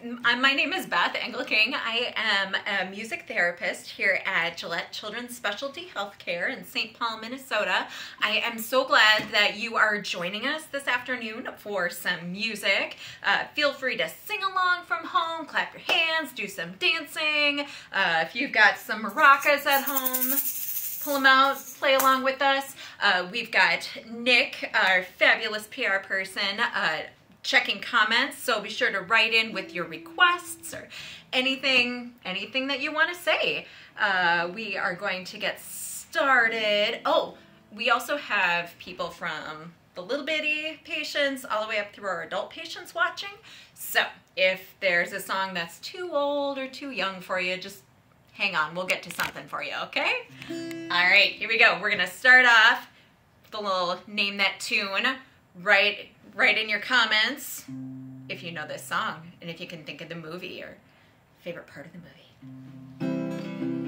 My name is Beth Engelking. I am a music therapist here at Gillette Children's Specialty Healthcare in St. Paul, Minnesota. I am so glad that you are joining us this afternoon for some music. Feel free to sing along from home, clap your hands, do some dancing. If you've got some maracas at home, pull them out, play along with us. We've got Nick, our fabulous PR person, checking comments, so be sure to write in with your requests or anything that you want to say. We are going to get started. Oh, we also have people from the little bitty patients all the way up through our adult patients watching. So if there's a song that's too old or too young for you, just hang on, we'll get to something for you, okay? All right, here we go. We're gonna start off with a little name that tune. Write in your comments if you know this song and if you can think of the movie or favorite part of the movie.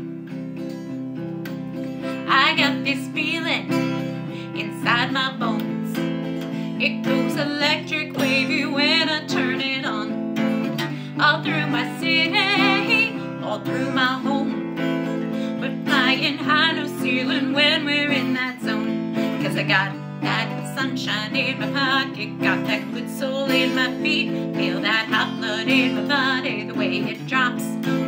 I got this feeling inside my bones. It goes electric wavy when I turn it on. All through my city, all through my home. We're flying high, no ceiling when we're in that zone. 'Cause I got that sunshine in my pocket, got that good soul in my feet. Feel that hot blood in my body, the way it drops.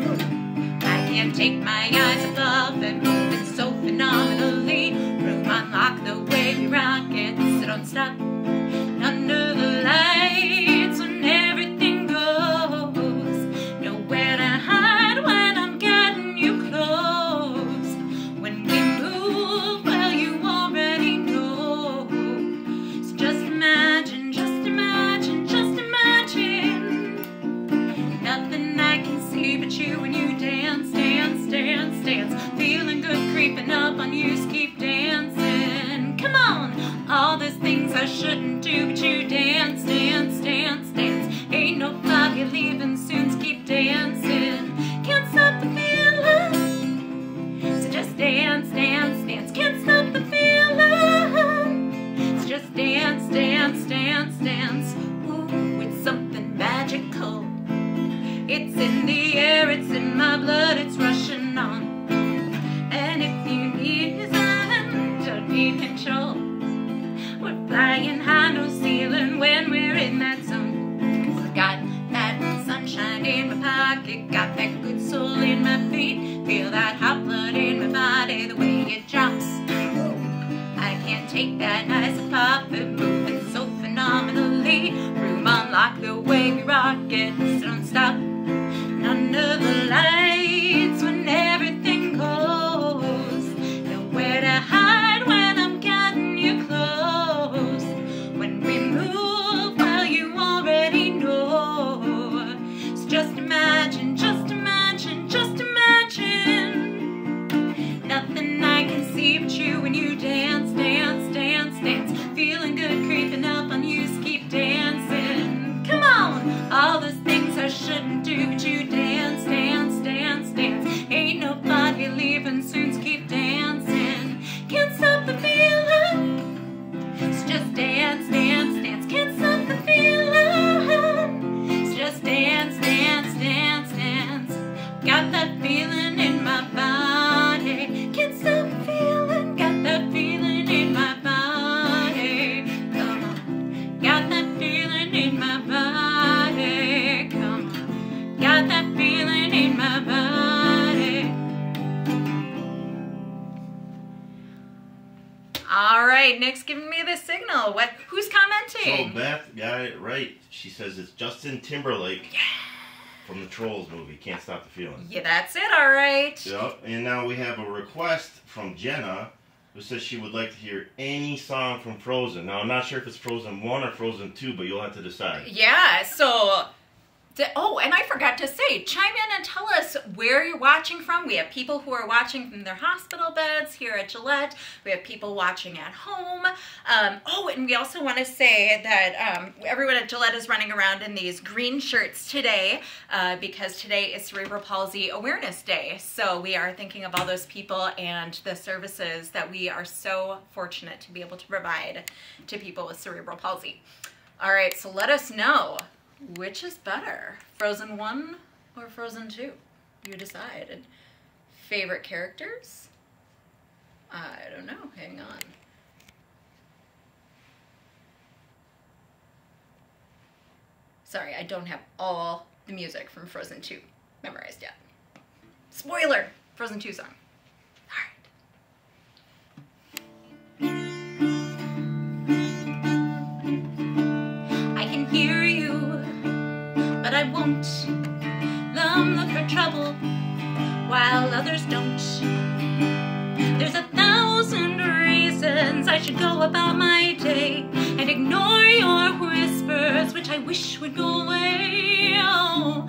I can't take my eyes above it, moving so phenomenally. Room unlock, the way we rock it, so don't stop. Under the lights when everything goes, nowhere to hide when I'm getting you close. When we move, well, you already know. So just imagine, just imagine, just imagine. Nothing I can see but you when you dance, dance, dance, dance. Feeling good creeping up on you, so keep dancing. Come on, all those things I shouldn't do, but you dance, dance, dance, dance. Ain't nobody leaving soon, so keep dancing. Can't stop the feeling, so just dance, dance, dance. Can't stop the feeling, so just dance, dance, dance, dance. Ooh, it's something magical. It's in the air, it's in my blood, it's rushing on. And if you need something, don't need control. We're flying high, no ceiling when we're in that zone. 'Cause I got that sunshine in my pocket, got that good soul in my feet. Feel that hot blood in my body, the way it drops. I can't take that nice and pop it, moving so phenomenally. Room unlock, the way we rock it, so don't stop. And under the lights when everything goes, nowhere to hide when I'm getting you close. When we move, well, you already know. So just imagine, just imagine, just imagine. Nothing I can see but you when you dance, dance, dance, dance. Feeling good creeping up on you, so keep dancing. Come on, all those things I shouldn't do, but you dance, dance, dance, dance. Ain't nobody leaving soon, so keep dancing. Can't stop the feeling, so just dance, dance, dance. Can't stop the feeling, so just dance, dance, dance, dance. Got that feeling in my body. Can't stop the feeling, got that feeling in my body. Come on, got that feeling in my body. Come on, got that feeling in my body. All right, Nick's giving me the signal. Who's commenting? So Beth got it right. She says it's Justin Timberlake from the Trolls movie, Can't Stop the Feeling. Yeah, that's it, all right. Yep, and now we have a request from Jenna, who says she would like to hear any song from Frozen. Now, I'm not sure if it's Frozen 1 or Frozen 2, but you'll have to decide. Yeah, so... Oh, and I forgot to say, chime in and tell us where you're watching from. We have people who are watching from their hospital beds here at Gillette. We have people watching at home. Oh, and we also want to say that everyone at Gillette is running around in these green shirts today because today is Cerebral Palsy Awareness Day. So we are thinking of all those people and the services that we are so fortunate to be able to provide to people with cerebral palsy. All right, so let us know. Which is better, Frozen 1 or Frozen 2? You decide. And favorite characters? I don't know. Hang on. Sorry, I don't have all the music from Frozen 2 memorized yet. Spoiler! Frozen 2 song. Alright. I can hear you, but I won't. Some look for trouble, while others don't. There's 1,000 reasons I should go about my day and ignore your whispers, which I wish would go away. Oh,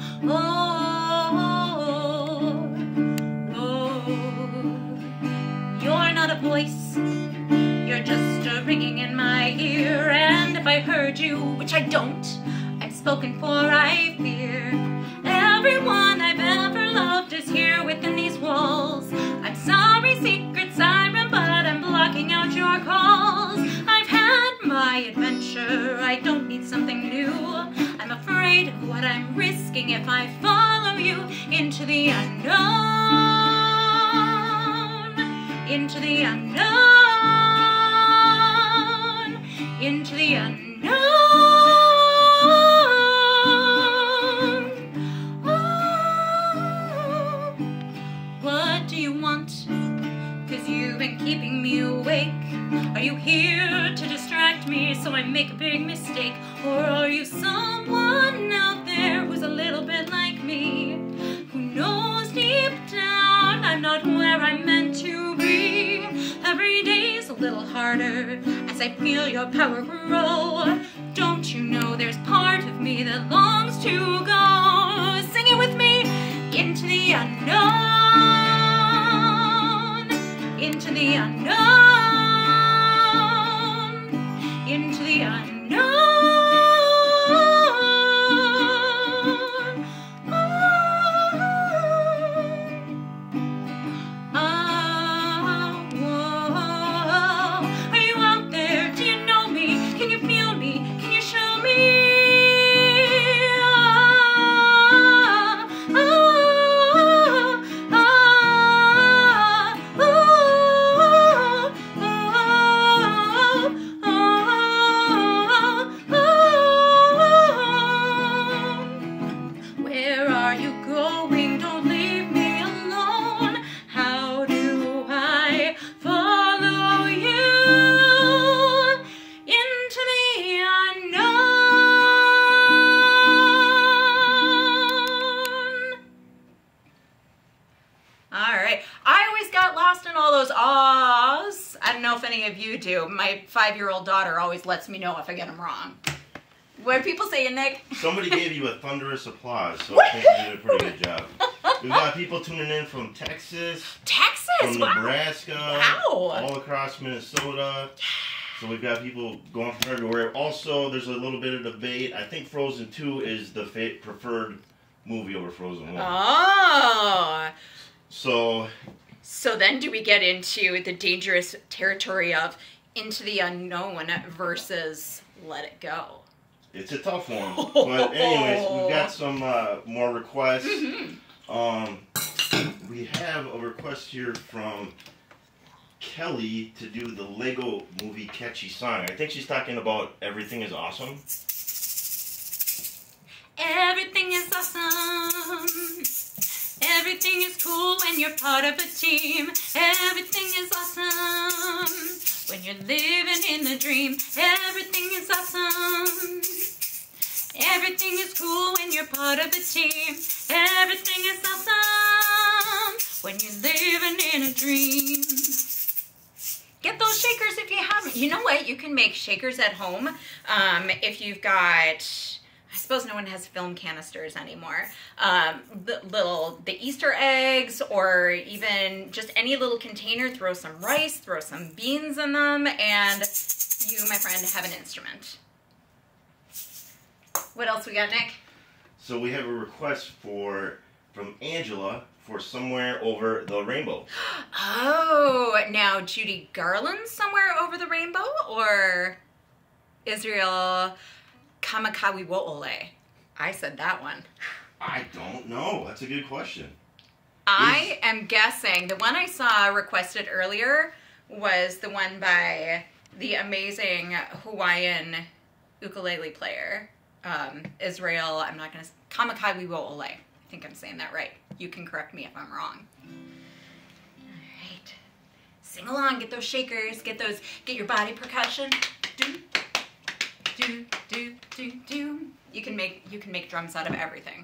oh, oh, oh. You're not a voice, you're just a ringing in my ear. And if I heard you, which I don't, I'm spoken for, I fear. Everyone I've ever loved is here within these walls. I'm sorry, secret siren, but I'm blocking out your calls. I've had my adventure, I don't need something new. I'm afraid of what I'm risking if I follow you into the unknown. Into the unknown. Into the unknown. You've been keeping me awake. Are you here to distract me so I make a big mistake? Or are you someone out there who's a little bit like me, who knows deep down I'm not where I'm meant to be? Every day's a little harder as I feel your power grow. Don't you know there's part of me that longs to go? Sing it with me. Into the unknown. Into the unknown, into the unknown. Oh, oh, are you out there? Do you know me? Can you feel me? Can you show me? If any of you do. My 5-year-old daughter always lets me know if I get them wrong. What are people saying, Nick? Somebody gave you a thunderous applause, so I think you did a pretty good job. We've got people tuning in from Texas. From Nebraska. Wow. All across Minnesota. So we've got people going from everywhere. Also, there's a little bit of debate. I think Frozen 2 is the preferred movie over Frozen 1. Oh. So then do we get into the dangerous territory of Into the Unknown versus Let It Go? It's a tough one. But anyways, we've got some more requests. We have a request here from Kelly to do the Lego Movie catchy song. I think she's talking about Everything is Awesome. Everything is awesome. Everything is cool when you're part of a team. Everything is awesome when you're living in the dream. Everything is awesome. Everything is cool when you're part of a team. Everything is awesome when you're living in a dream. Get those shakers if you haven't. You know what? You can make shakers at home if you've got... I suppose no one has film canisters anymore. The Easter eggs, or even just any little container, throw some rice, throw some beans in them, and you, my friend, have an instrument. What else we got, Nick? So we have a request from Angela for Somewhere Over the Rainbow. Oh, now Judy Garland's Somewhere Over the Rainbow, or Israel Kamakawi Wo'ole. I said that one. I don't know. That's a good question. I am guessing the one I saw requested earlier was the one by the amazing Hawaiian ukulele player, Israel. I'm not going to... Kamakawi Wo'ole. I think I'm saying that right. You can correct me if I'm wrong. All right. Sing along. Get those shakers. Get your body percussion. Do, do, do, do, do. You can make drums out of everything.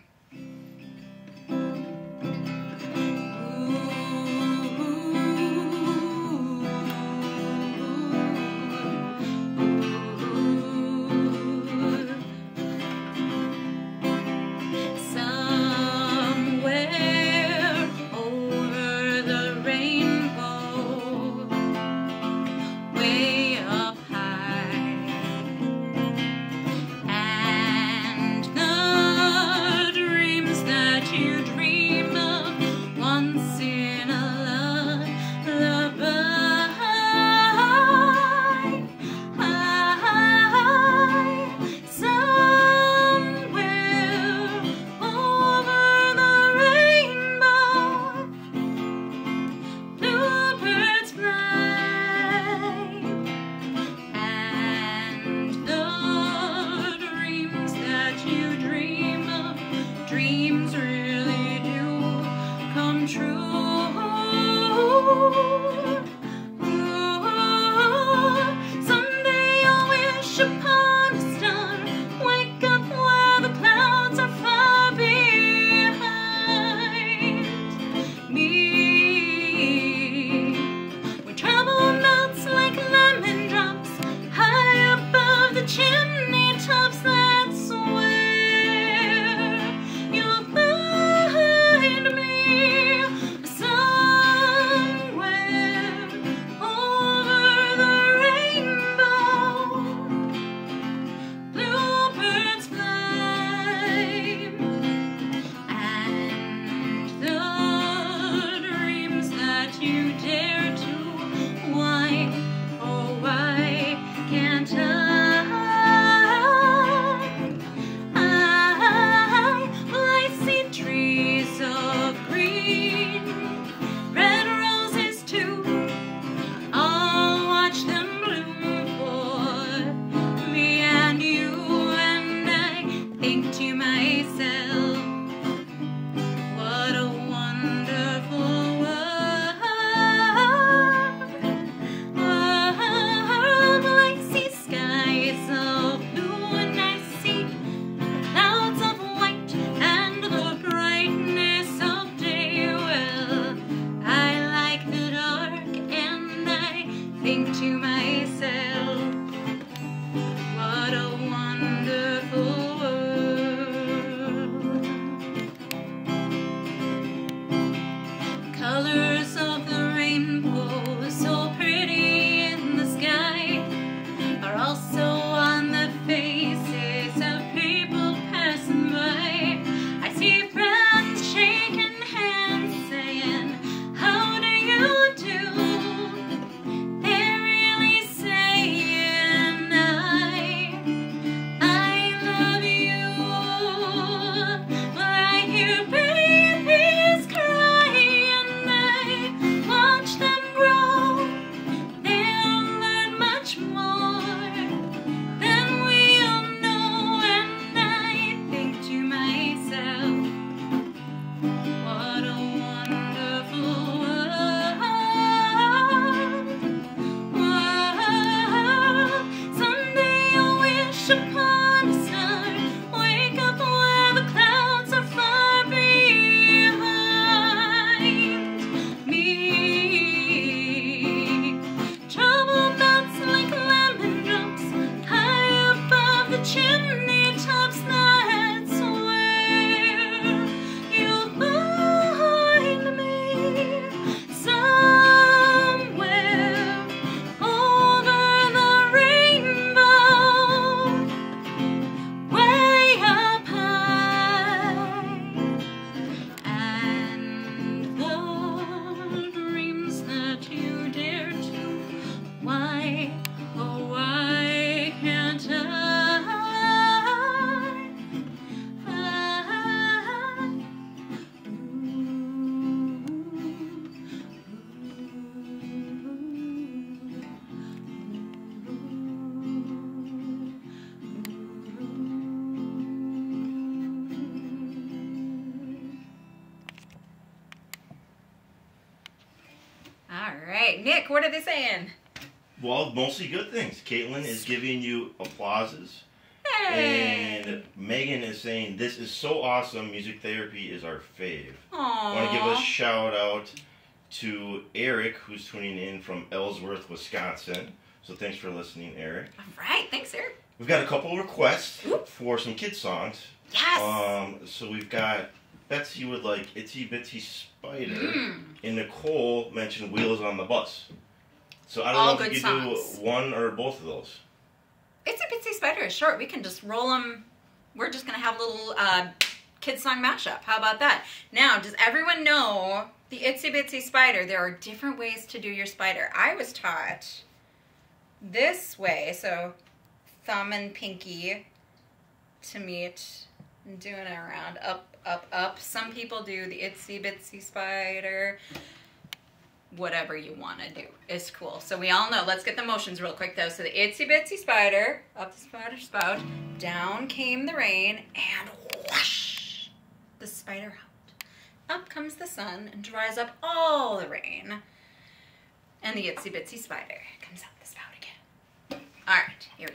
Okay, Nick, what are they saying? Well, mostly good things. Caitlin is giving you applauses. Hey. And Megan is saying, this is so awesome. Music therapy is our fave. Aww. I want to give a shout out to Eric, who's tuning in from Ellsworth, Wisconsin. So thanks for listening, Eric. All right, thanks, Eric. We've got a couple requests for some kid songs. Yes. So we've got Betsy would like Itsy Bitsy Spider, and Nicole mentioned Wheels on the Bus. So I don't know if you could do one or both of those. Itsy Bitsy Spider is short. We can just roll them. We're just going to have a little kid song mashup. How about that? Now, does everyone know the Itsy Bitsy Spider? There are different ways to do your spider. I was taught this way. So thumb and pinky to meet and doing it around. Up, up, up. Some people do the Itsy Bitsy Spider. Whatever you want to do is cool. So we all know. Let's get the motions real quick though. So the Itsy Bitsy Spider, up the spider spout, down came the rain, and whoosh, the spider out. Up comes the sun and dries up all the rain. And the Itsy Bitsy Spider comes out the spout again. All right, here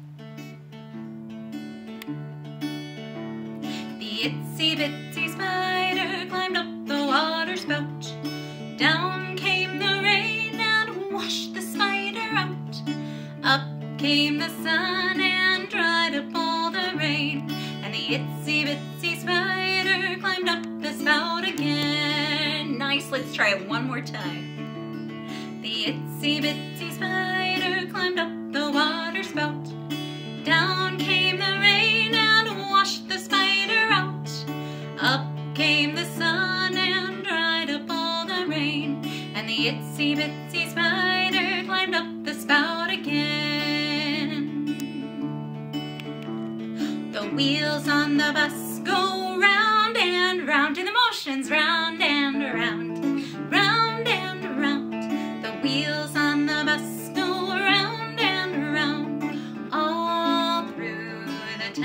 we go. The Itsy Bitsy Spider climbed up the water spout. Down came the rain and washed the spider out. Up came the sun and dried up all the rain. And the Itsy Bitsy Spider climbed up the spout again. Nice, let's try it one more time. The Itsy Bitsy Spider climbed up the water spout. Down came the rain and washed the spider out. Up came the sun and dried up all the rain. And the Itsy Bitsy Spider climbed up the spout again. The wheels on the bus go round and round, in the motions round and round, round and round. The wheels on the bus go round and round, all through the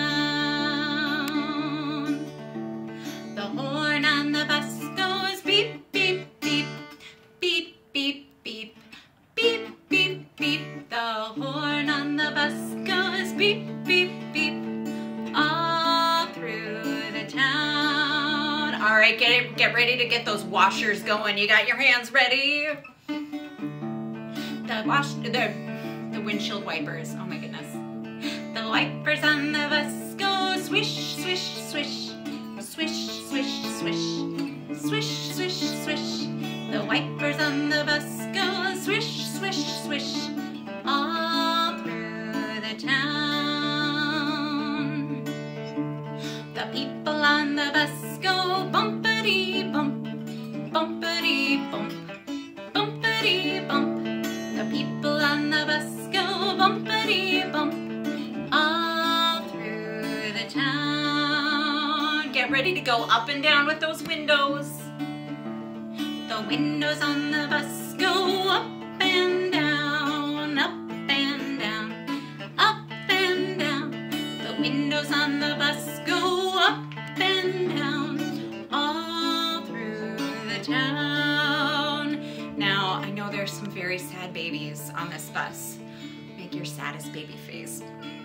town. The horn on the bus goes beep, beep, beep, beep, beep, beep, beep, beep, beep. The horn on the bus goes beep, beep, beep, all through the town. All right, get ready to get those washers going. You got your hands ready? The windshield wipers. Oh my goodness. The wipers on the bus go swish, swish, swish, swish, swish, swish, swish, swish, swish. The wipers on the bus go swish, swish, swish, all through the town. The people on the bus go bumpity bump, bumpity bump, bumpity bump. The people on the bus go bumpity bump, all through the town. Get ready to go up and down with those windows. The windows on the bus go up and down, up and down, up and down. The windows on the bus go up and down, all through the town. Now, I know there's some very sad babies on this bus. Make your saddest baby face.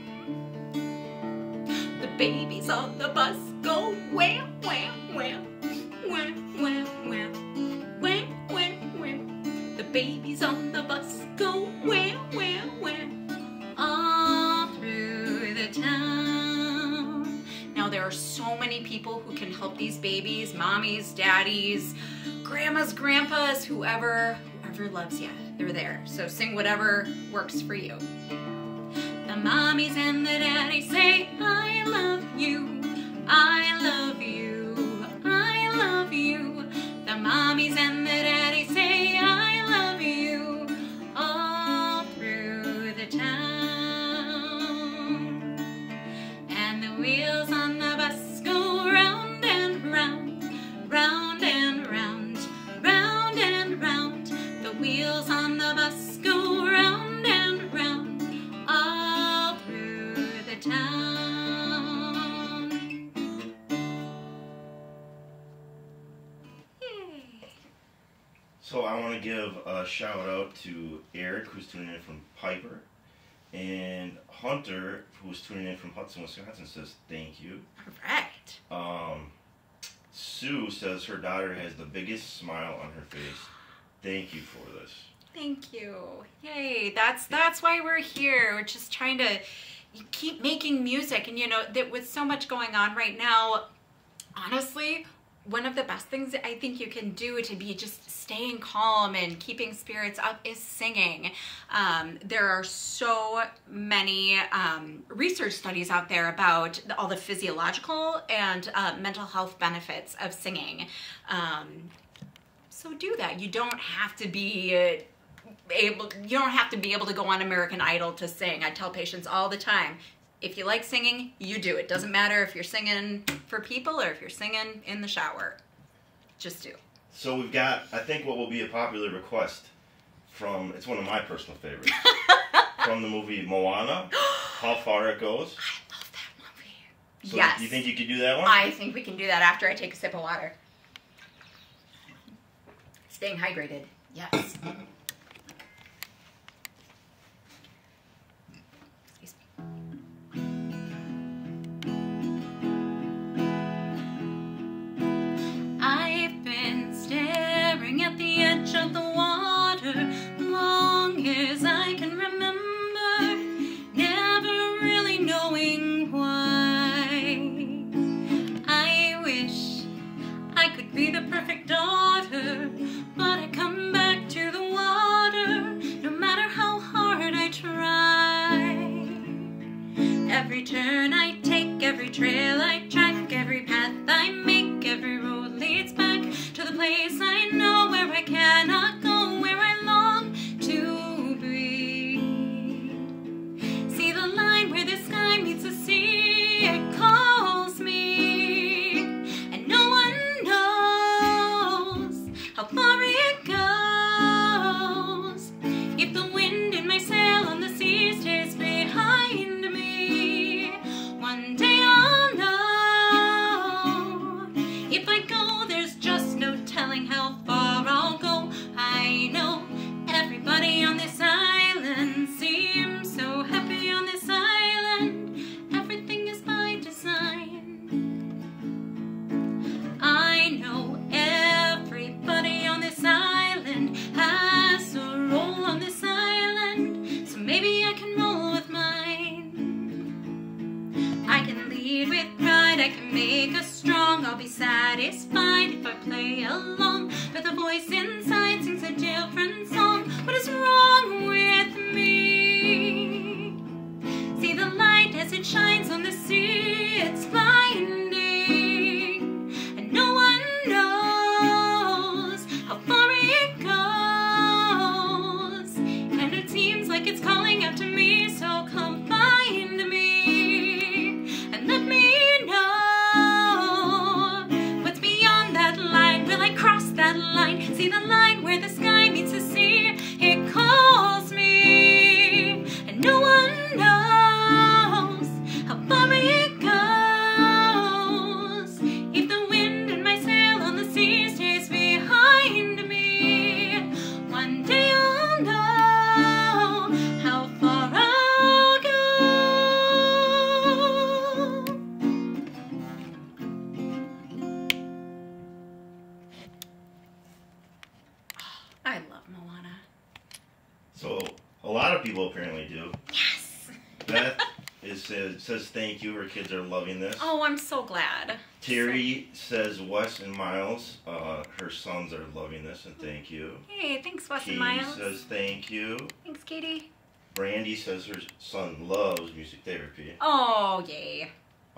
The babies on the bus go wham, wham, wham, wham, wham, wham, wham, wham, wham. The babies on the bus go wham, wham, wham, all through the town. Now there are so many people who can help these babies, mommies, daddies, grandmas, grandpas, whoever loves you. They're there. So sing whatever works for you. The mommies and the daddies say, I love you, I love you, I love you. The mommies and the daddies say, I love you, all through the town. And the wheels on the bus go round and round, round and round, round and round. The wheels on the bus go round and round, all through the town. So I want to give a shout out to Eric, who's tuning in from Piper, and Hunter, who's tuning in from Hudson, Wisconsin, says thank you. All right. Sue says her daughter has the biggest smile on her face. Thank you for this. Thank you. Yay. That's why we're here. We're just trying to keep making music. And you know, that with so much going on right now, honestly, one of the best things I think you can do to be just staying calm and keeping spirits up is singing. There are so many research studies out there about all the physiological and mental health benefits of singing. So do that. You don't have to be able to go on American Idol to sing. I tell patients all the time, if you like singing, you do it. Doesn't matter if you're singing for people or if you're singing in the shower. Just do. So we've got, I think, what will be a popular request from, it's one of my personal favorites, from the movie Moana, How Far It Goes. I love that movie. So yes. Do you think you could do that one? I think we can do that after I take a sip of water. Staying hydrated. Yes. At the edge of the water, long as I can remember, never really knowing why. I wish I could be the perfect daughter, but I come back to the water, no matter how hard I try. Every turn I take, every trail I track, every path I make, every road leads back to the place I know, where I cannot go, where I long to be. See the line where the sky meets the sea, it calls me, and no one knows how far it goes. If the wind in my sail on the sea stays behind me, one day I'll know. If I go, there's just no telling how far I'll go. I know everybody on this island seems so happy on this island. Everything is by design. I know everybody on this island has a role on this island, so maybe I can roll with mine. I can lead with pride, I can make us strong. I'll be satisfied if I play along, but the voice inside sings a different song. What is wrong with me? See the light as it shines on the sea, it's blinding, and no one knows how far it goes. And it seems like it's calling out to me, so come find me and let me know what's beyond that line. Will I cross that line? See the line where the sky meets the sea, it calls me, and no one knows how far it goes. If the wind in my sail on the sea stays behind me, one day I'll know how far I'll go. I love Moana. So a lot of people apparently do. Yes. Beth says thank you. Her kids are loving this. Oh, I'm so glad. Terry says Wes and Miles, her sons are loving this, and thank you. Hey, thanks, Wes Katie and Miles. says thank you. Thanks, Katie. Brandy says her son loves music therapy. Oh, yay.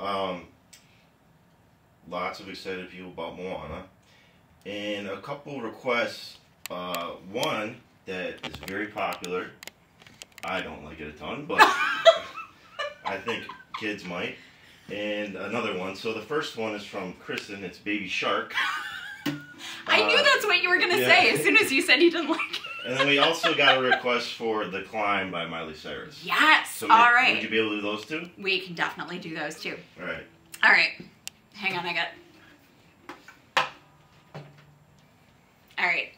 Lots of excited people about Moana. And a couple requests. One that is very popular. I don't like it a ton, but I think kids might. And another one. So the first one is from Kristen. It's Baby Shark. I knew that's what you were going to say as soon as you said you didn't like it. And then we also got a request for The Climb by Miley Cyrus. Yes. So all right. Would you be able to do those two? We can definitely do those too. All right. All right. Hang on, I got... All right.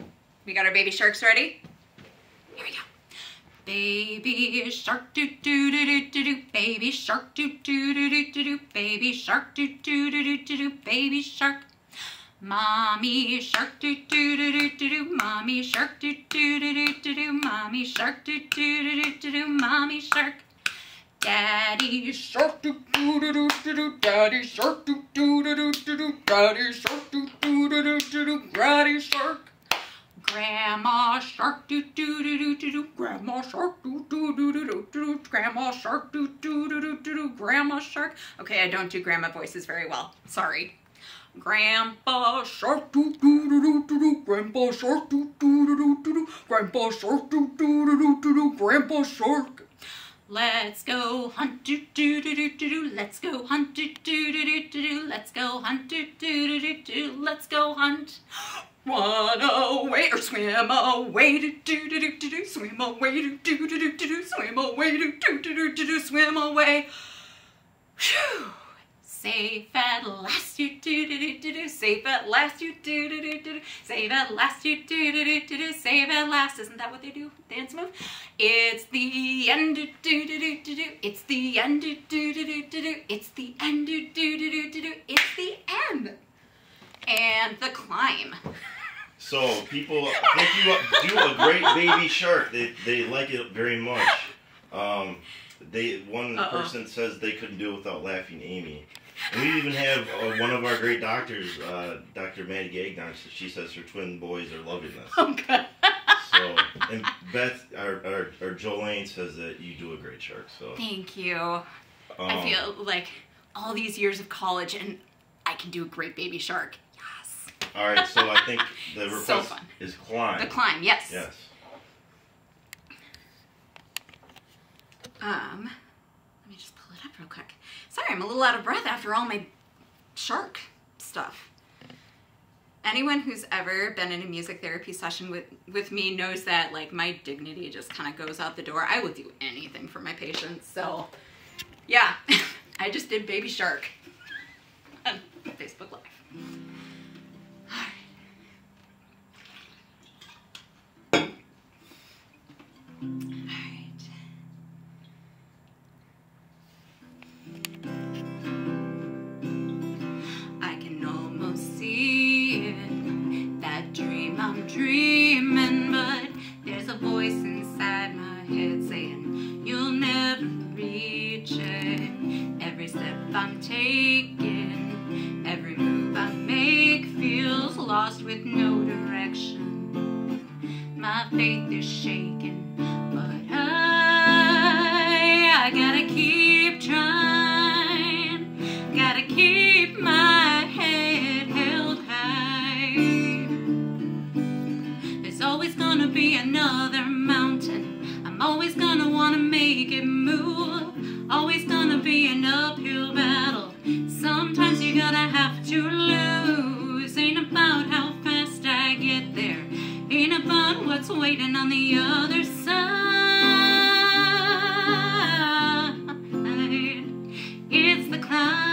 We got our baby sharks ready? Here we go. Baby shark do do do do do do. Baby shark do do do do do do. Baby shark do do do do do do. Baby shark. Mommy shark do do do do do do. Mommy shark do do do do do do. Mommy shark do do do do do do. Mommy shark. Daddy shark do do do do do do. Daddy shark do do do do do do. Daddy shark do do do do do do. Daddy shark. Grandma shark do do do do do do. Grandma shark do do do do do do. Grandma shark do do do do do do. Grandma shark. Okay, I don't do grandma voices very well. Sorry. Grandpa shark do do do do do do. Grandpa shark do do do do do do. Grandpa shark do do do do do do. Grandpa shark. Let's go hunt do do do do do do. Let's go hunt do do do do do do. Let's go hunt do do do do do. Let's go hunt. Run away or swim away do do do do do do. Swim away do do do do do do. Swim away do do do do do do. Swim away. Phew. Safe at last you do do do do do. Safe at last you do do do do do. Safe at last you do do do do do. Safe at last. Isn't that what they do? Dance move. It's the end do do do do do do. It's the end do do do do do do. It's the end do do do do do do. It's the end. And the climb. So people think you do a great baby shark. They like it very much. One person says they couldn't do it without laughing Amy. And we even have one of our great doctors, Dr. Maddie Gagnon. She says her twin boys are loving this. Okay. So, and Beth, our Jolene says that you do a great shark. So thank you. I feel like all these years of college and I can do a great baby shark. Yes. All right, so I think the request is climb. The climb, yes. Yes. Let me just pull it up real quick. Sorry, I'm a little out of breath after all my shark stuff. Anyone who's ever been in a music therapy session with me knows that like my dignity just kind of goes out the door. I will do anything for my patients. So yeah, I just did baby shark on Facebook Live. Dreaming, but there's a voice inside my head saying you'll never reach it. Every step I'm taking, every move I make feels lost with no direction. My faith is shaking, but I gotta keep trying, gotta keep my head held high. Always gonna be another mountain. I'm always gonna wanna make it move. Always gonna be an uphill battle. Sometimes you gotta have to lose. Ain't about how fast I get there. Ain't about what's waiting on the other side. It's the climb.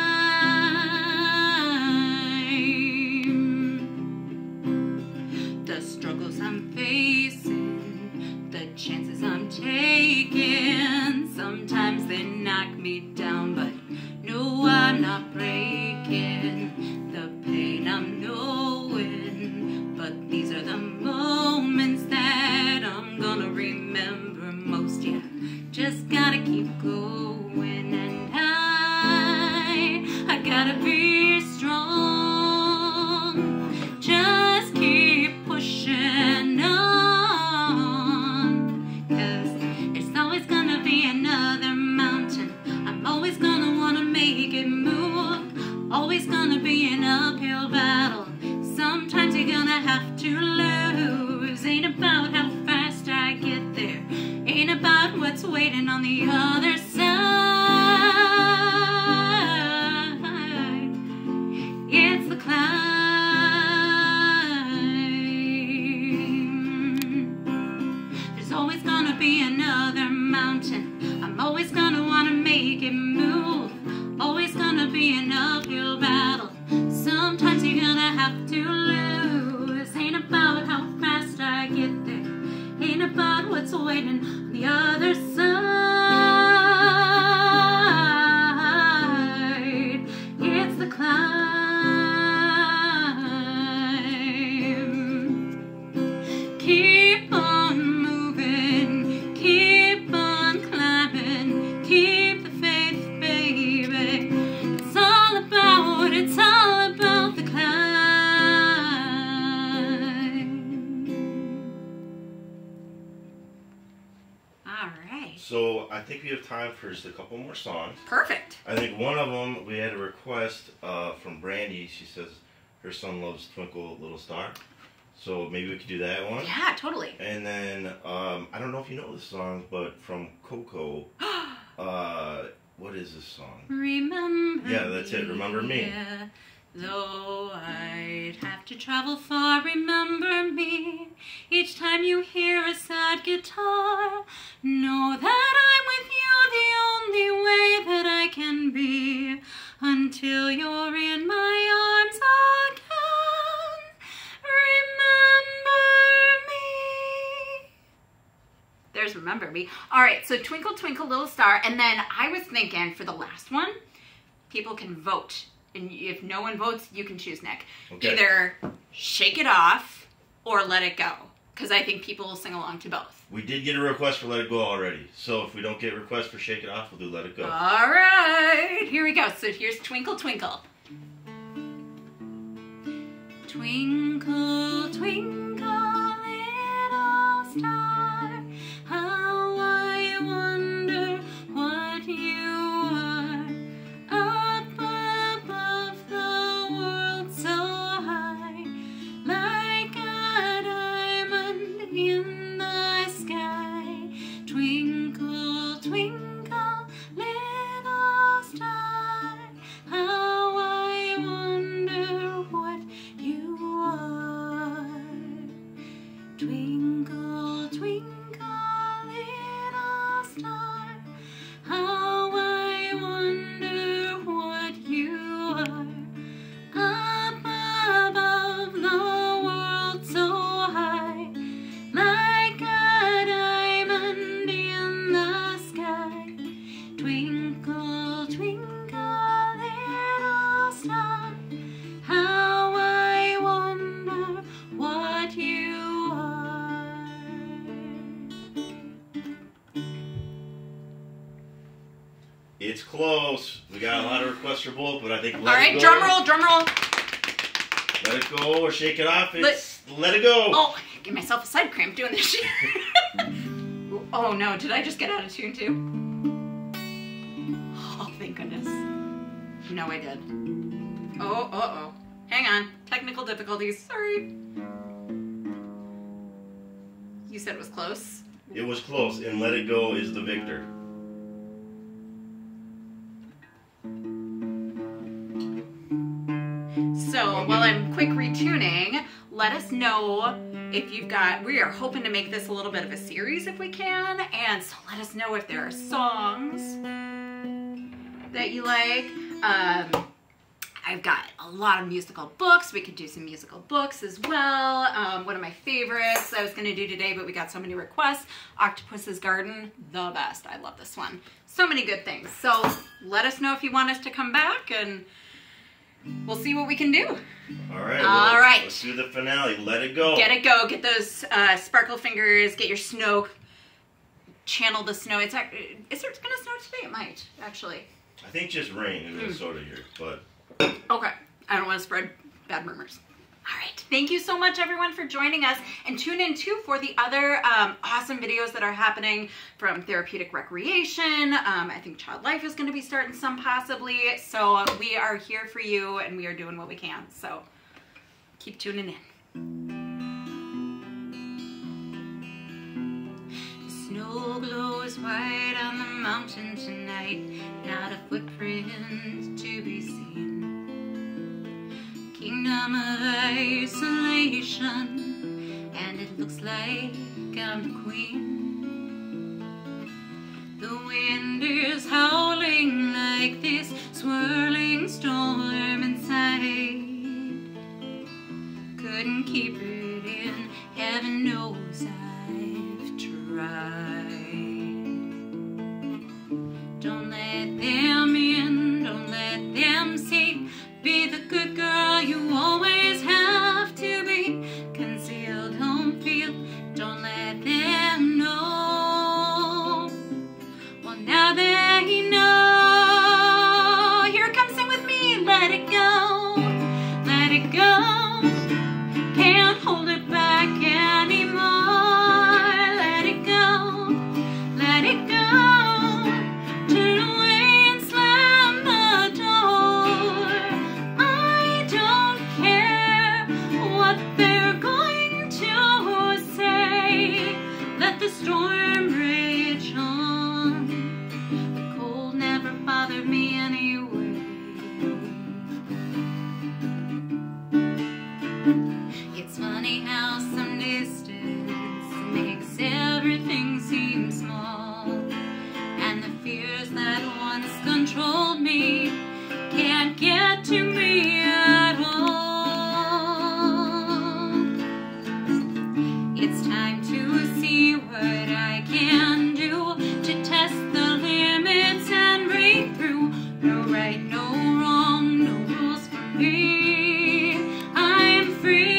Struggles I'm facing, the chances I'm taking, sometimes they knock me down, but no, I'm not breaking. The pain I'm knowing, but these are the moments that I'm gonna remember most. Yeah, just gotta keep going, and I gotta be strong. Just keep pushing on, 'cause there's always gonna be another mountain. I'm always gonna wanna make it move. Always gonna be an uphill battle. Sometimes you're gonna have to lose. Ain't about how fast I get there. Ain't about what's waiting on the other side. It's the climb. Always gonna be another mountain. I'm always gonna wanna make it move. Always gonna be an uphill battle. Sometimes you're gonna have to lose. Ain't about how fast I clouds waiting on the other side. It's the climb. Keep on moving, keep on climbing, keep the faith, baby. It's all about the climb. All right. So I think we have time for just a couple more songs. Perfect. I think one of them, we had a request from Brandy. She says her son loves Twinkle Little Star. So maybe we could do that one. Yeah, totally. And then, I don't know if you know this song, but from Coco, what is this song? Remember Yeah, that's it. Remember Me. Yeah. Though I'd have to travel far, remember me. Each time you hear a sad guitar, know that I'm with you the only way that I can be, until you're in my arms again. Remember me. There's Remember Me. All right, so Twinkle Twinkle Little Star, and then I was thinking for the last one, people can vote. And if no one votes, you can choose, Nick. Okay. Either Shake It Off or Let It Go. Because I think people will sing along to both. We did get a request for Let It Go already. So if we don't get a request for Shake It Off, we'll do Let It Go. All right. Here we go. So here's Twinkle Twinkle. Twinkle, twinkle, little star, how I wonder what you are. Up above the world so high, like a diamond in the sky. Twinkle, twinkle, little star, how I wonder what you are. Twinkle, twinkle, little star, how I wonder what you are. Up above the world so high, like a diamond in the sky. Twinkle, twinkle, little star, how I wonder what you are. It's close. We got a lot of requests for both, but I think All Let It right, Go. drum roll, drum roll. Let It Go or Shake It Off. It's Let It Go. Oh, I give myself a side cramp doing this shit. Oh no, did I just get out of tune too? Oh, thank goodness. No, I did. Oh, uh-oh. Hang on. Technical difficulties. Sorry. You said it was close. It was close, and Let It Go is the victor. So while I'm quick retuning, let us know if you've got, we are hoping to make this a little bit of a series if we can, and so let us know if there are songs that you like. I've got a lot of musical books. We could do some musical books as well. One of my favorites I was going to do today, but we got so many requests. Octopus's Garden, the best. I love this one. So many good things. So let us know if you want us to come back, and we'll see what we can do. All right. All right. Let's do the finale. Let It Go. Get it go. Get those sparkle fingers. Get your snow. Channel the snow. Is there going to snow today? It might, actually. I think just rain in Minnesota here, but... Okay. I don't want to spread bad rumors. All right. Thank you so much, everyone, for joining us. And tune in, too, for the other awesome videos that are happening from Therapeutic Recreation. I think Child Life is going to be starting some, possibly. So we are here for you, and we are doing what we can. So keep tuning in. The snow glows white on the mountain tonight. Not a footprint to be seen. Kingdom of isolation, and it looks like I'm the queen. The wind is howling like this swirling storm inside. Couldn't keep it in, heaven knows I've tried. storm rage on. The cold never bothered me anyway. It's funny how some distance makes everything seem small, and the fears that once controlled me can't get to me at all. It's time to see what I can do to test the limits and break through. No right, no wrong, no rules for me. I'm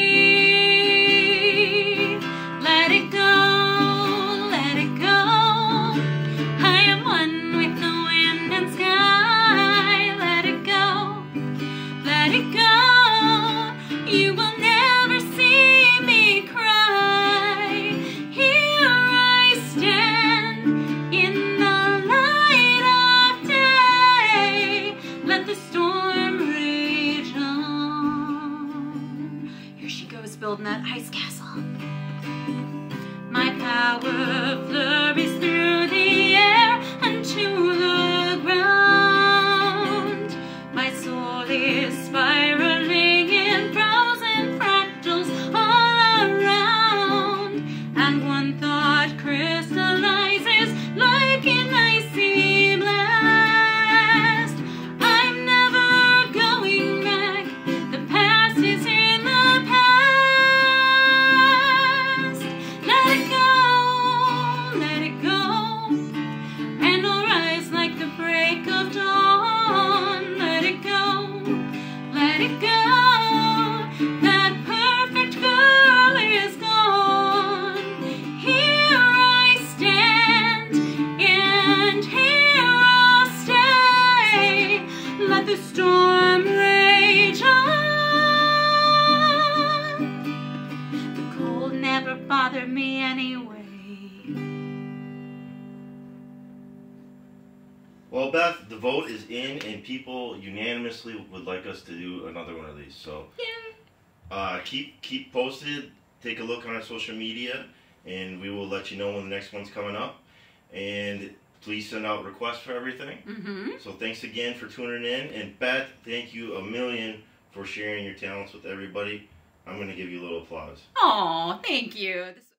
free. Let it go, let it go. I am one with the wind and sky. Let it go, let it go. You will never see me cry. Here I stand in the light of day. Let the storm rage on. Here she goes building that ice castle. My power flurries through the air and to the ground. My soul is spiraling in frozen fractals all around, and one thought crystallizes like an icy blast. I'm never going back. The past is in the past. Let it go, let it go, and I'll rise like the break of dawn. Let it go, let it go. That perfect girl is gone. Here I stand, and here I'll stay. Let the storm rage on. The cold never bothered me anyway. Well, Beth, the vote is in, and people unanimously would like us to do another one of these. So, keep posted. Take a look on our social media, and we will let you know when the next one's coming up. And please send out requests for everything. So thanks again for tuning in, and Beth, thank you a million for sharing your talents with everybody. I'm going to give you a little applause. Oh, thank you.